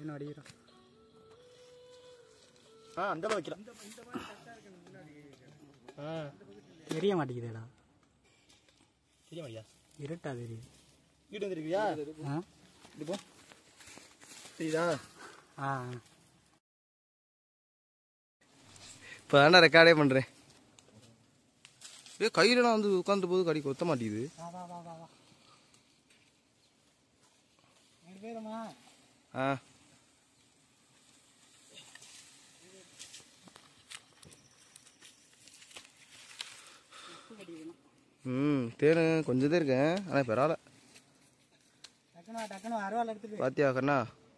என்ன அடிக்கிறோம் அந்த வைக்கலாம் தெரிய மாட்டேங்குதுடா தெரிய மாட்டியா இருட்டா தெரியுது வீடு வந்துருக்கியா இப்போ தெரியுதா இப்போ தானே ரெக்கார்டே பண்ணுறேன் கையில் நான் வந்து உட்காந்து போது கடி கொத்த மாட்டேங்குது தேனு கொஞ்சம் தான் இருக்கேன் ஆனால் பரவாயில்ல பாத்தியா கண்ணா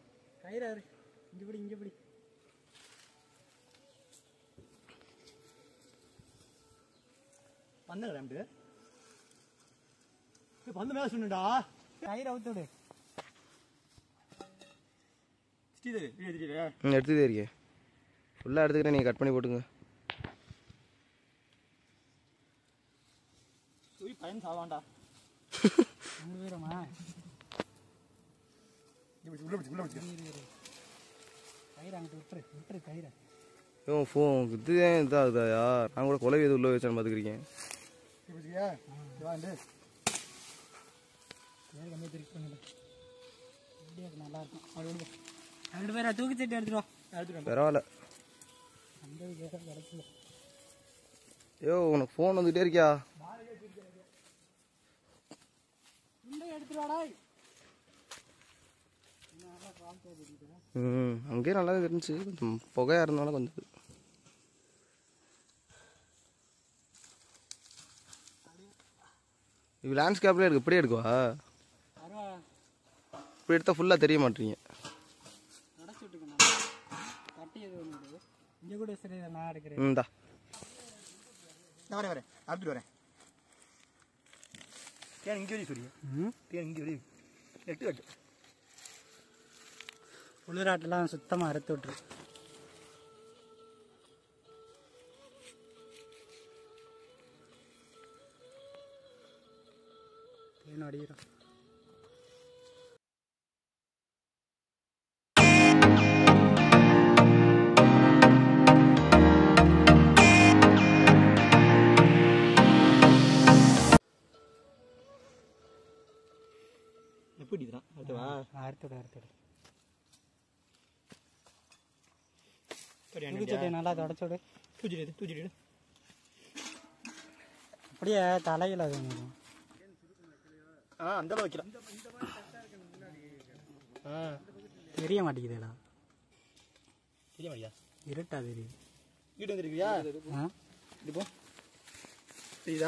பந்து மேல சொன்னுடா கயிறு அவுத்துடு எடுத்துதே இருக்கேன் ஃபுல்லாக எடுத்துக்கிறேன் நீங்கள் கட் பண்ணி போட்டுங்க பயன் சாவான்டா இதுதான் இதாகுதாயா நான் கூட குலவி எது உள்ள வச்சான்னு பார்த்துக்கிறீங்க நல்லா இருக்கும் ரெண்டு பேரா தூக்கி சட்டி எடுத்துருவோம் பரவாயில்ல ஐயோ உனக்கு ஃபோன் வந்துகிட்டே இருக்கியா அங்கேயே நல்லா இருந்துச்சு கொஞ்சம் புகையா இருந்தாலும் கொஞ்சம் இது லேண்ட்ஸ்கேப்லேயே இருக்கு இப்படியே எடுக்குவா இப்படி எடுத்தால் ஃபுல்லாக தெரிய மாட்டீங்க இந்தா வரேன் அப்படி வரேன் தேன் இங்கே வரையும் சொல்லி தேன் இங்கே வரையும் எட்டு கட்டு உளிராட்டெல்லாம் சுத்தமாக அறுத்து விட்டுரு தேன் அடிக்கிறோம் எப்படி அறுத்துடு நல்லா தொடச்சுடு தூச்சிடு அப்படியே தலையில் அது அந்த வைக்கலாம் தெரிய மாட்டேங்குதுடா தெரிய மாட்டியா இருட்டா தெரியுது வீடு வந்துருக்கியா இப்போ தெரியுதா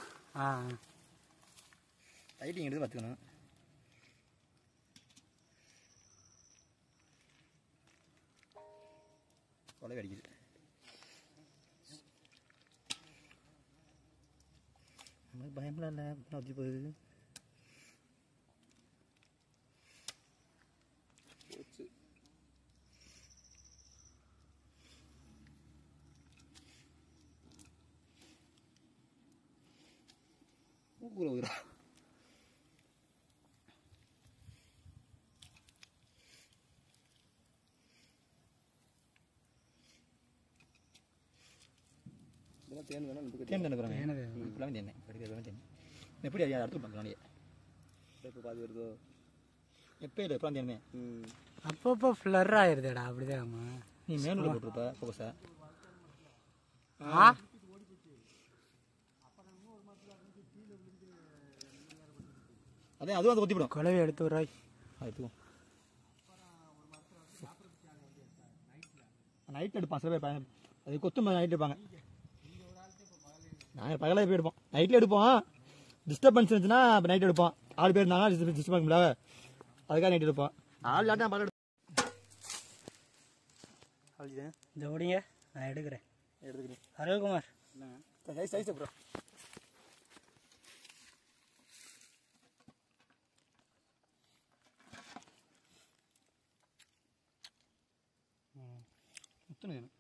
லைட்டிங் எடுத்து பார்த்துக்கணும் கொலை அடிக்குது நமக்கு பயம்லாம் இல்லை வச்சு போகுது ஊக்குல ஊரா தேன் வேணும் தேன் எப்படி ஐயா அடுத்து பண்ணலானே இப்போ பாதி வருதோ எப்போ இல்லை இப்போ தேனே அப்பப்போ ஃப்ளர் ஆயிருதுடா அப்படிதான் நீ மேனூரில் போட்டிருப்ப ஃபோக்கஸா அதே அதுவும் அதை கொத்திவிடும் குழவி எடுத்து விட்றாய் எடுத்துவோம் நைட் எடுப்பான் சில பேர் அது கொத்தும் நைட் எடுப்பாங்க நாங்கள் பகலாக போய் எடுப்போம் நைட்டில் எடுப்போம் டிஸ்டர்பன்ஸ் இருந்துச்சுன்னா இப்போ நைட் எடுப்போம் 6 பேர் இருந்தாங்கன்னா டிஸ்டர்ப் பண்ண முடியல அதுக்காக நைட் எடுப்போம் ஆள் இல்லாட்டா பகல் இந்த ஓடிங்க நான் எடுக்கிறேன் அருள்குமார் சைஸ் அப்புறம் முத்துணும்